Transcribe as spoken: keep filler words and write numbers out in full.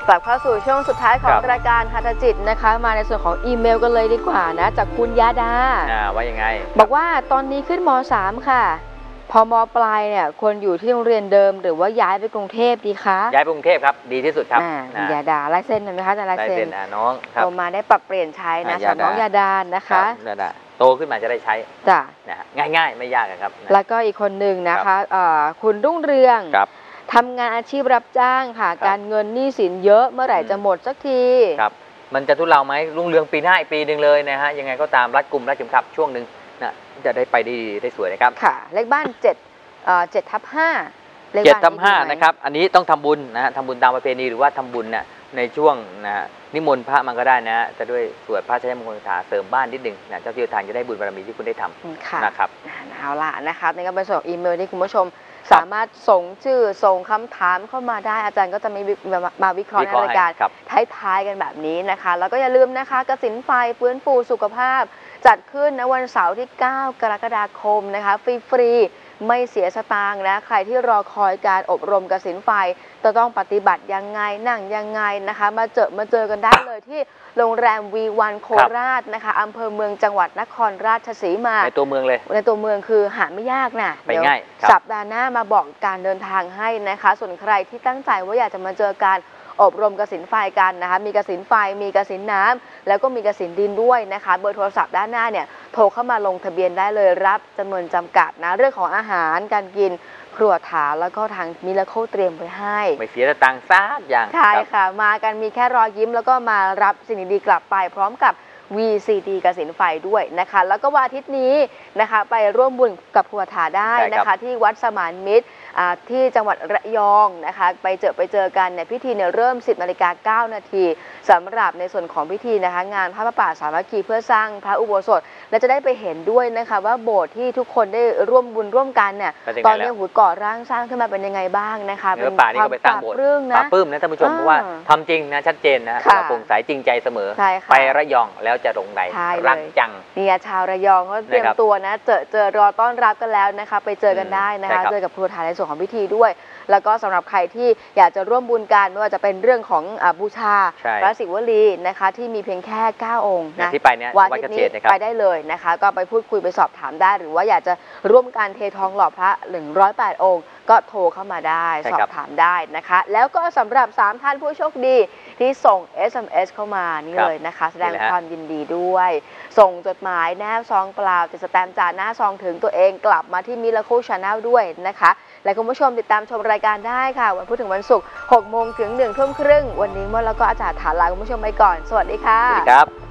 กลับเข้าสู่ช่วงสุดท้ายของรายการหัตถจิตนะคะมาในส่วนของอีเมลกันเลยดีกว่านะจากคุณยาดาว่ายังไงบอกว่าตอนนี้ขึ้นม .สาม ค่ะพอม.ปลายเนี่ยควรอยู่ที่โรงเรียนเดิมหรือว่าย้ายไปกรุงเทพดีคะย้ายไปกรุงเทพครับดีที่สุดครับคุณยาดาลายเส้นเห็นไหมคะแต่ลายเส้นน้องโตมาได้ปรับเปลี่ยนใช้นะสำหรับน้องยาดานะคะโตขึ้นมาจะได้ใช้จ้ะง่ายๆไม่ยากครับแล้วก็อีกคนหนึ่งนะคะคุณรุ่งเรืองทำงานอาชีพรับจ้างค่ะการเงินหนี้สินเยอะเมื่อไหร่จะหมดสักทีครับมันจะทุเลาไหมรุ่งเรืองปีหน้าอีกปีหนึ่งเลยนะฮะยังไงก็ตามรัดกุมรัดเข็มขัดช่วงหนึ่งนะจะได้ไปดีได้สวยนะครับค่ะเลขบ้านเจ็ดเจ็ดทับห้าเจ็ดทับห้านะครับอันนี้ต้องทำบุญนะฮะทำบุญตามประเพณีหรือว่าทำบุญเนี่ยในช่วงนะฮะนิมนต์พระมันก็ได้นะจะด้วยสวดพระชัยมงคลคาถาเสริมบ้านนิดหนึ่งนะเจ้าที่ทางจะได้บุญบารมีที่คุณได้ทำนะครับเอาล่ะนะครับนี่ก็เป็นส่งอีเมลที่คุณผู้ชมสามารถส่งชื่อส่งคำถามเข้ามาได้อาจารย์ก็จะมีมาวิเคราะห์ในรายการท้ายๆกันแบบนี้นะคะแล้วก็อย่าลืมนะคะกสิณไฟฟื้นฟูสุขภาพจัดขึ้นในวันเสาร์ที่เก้ากรกฎาคมนะคะฟรีๆไม่เสียสตางค์นะใครที่รอคอยการอบรมกสิณไฟจะต้องปฏิบัติยังไงนั่งยังไงนะคะมาเจอมาเจอกันได้เลยที่โรงแรม วี วัน โคราชนะคะอำเภอเมืองจังหวัดนครราชสีมาในตัวเมืองเลยในตัวเมืองคือหาไม่ยากนะไปง่ายสัปดาห์หน้ามาบอกการเดินทางให้นะคะส่วนใครที่ตั้งใจว่าอยากจะมาเจอการอบรมกสิณไฟกันนะคะมีกสิณไฟมีกสิณน้ำแล้วก็มีกสิณดินด้วยนะคะเบอร์โทรศัพท์ด้านหน้าเนี่ยโทรเข้ามาลงทะเบียนได้เลยรับจำนวนจำกัดนะเรื่องของอาหารการกินครัวถาแล้วก็ทางมิลโคเตรียมไว้ให้ไม่เสียตังค์ซักอย่างใช่ค่ะมากันมีแค่รอยยิ้มแล้วก็มารับสิ่งดีๆกลับไปพร้อมกับ วี ซี ดี กสิณไฟด้วยนะคะแล้วก็วันอาทิตย์นี้นะคะไปร่วมบุญกับครัวถาได้นะคะที่วัดสมานมิตรที่จังหวัดระยองนะคะไปเจอไปเจอกันเนี่ยพิธีเนี่ยเริ่ม สิบนาฬิกาเก้านาทีสำหรับในส่วนของพิธีนะคะงานพระประป่าสามัคคีเพื่อสร้างพระอุโบสถและจะได้ไปเห็นด้วยนะคะว่าโบสถ์ที่ทุกคนได้ร่วมบุญร่วมกันเนี่ยตอนนี้หูก่อร่างสร้างขึ้นมาเป็นยังไงบ้างนะคะเป็นความปราบปลื้มนะปราบปลื้มนะท่านผู้ชมเพราะว่าทำจริงนะชัดเจนนะโปร่งใสจริงใจเสมอไประยองแล้วจะลงใดรักจังเนี่ยชาวระยองก็เตรียมตัวนะเจอเจอรอต้อนรับกันแล้วนะคะไปเจอกันได้นะคะเจอกับครูถาในส่วนของพิธีด้วยแล้วก็สำหรับใครที่อยากจะร่วมบุญกันไม่ว่าจะเป็นเรื่องของบูชาพระศิวลีนะคะที่มีเพียงแค่เก้าองค์นะที่ไปเนี่ยวันนี้ไปได้เลยนะคะก็ไปพูดคุยไปสอบถามได้หรือว่าอยากจะร่วมการเททองหล่อพระหนึ่งร้อยแปดองค์ก็โทรเข้ามาได้สอบถามได้นะคะแล้วก็สำหรับสามท่านผู้โชคดีที่ส่ง เอส เอ็ม เอส เข้ามานี่เลยนะคะแสดงความยินดีด้วยส่งจดหมายแนบซองเปล่าติดสแตมป์จ่าหน้าซองถึงตัวเองกลับมาที่มิราเคิล Channel ด้วยนะคะและคุณผู้ชมติดตามชมรายการได้ค่ะวันพุธถึงวันศุกร์หกโมงถึงหนึ่งทุ่มครึ่งวันนี้เมื่อแล้วก็อาจารย์ถาลาคุณผู้ชมไปก่อนสวัสดีค่ะสวัสดีครับ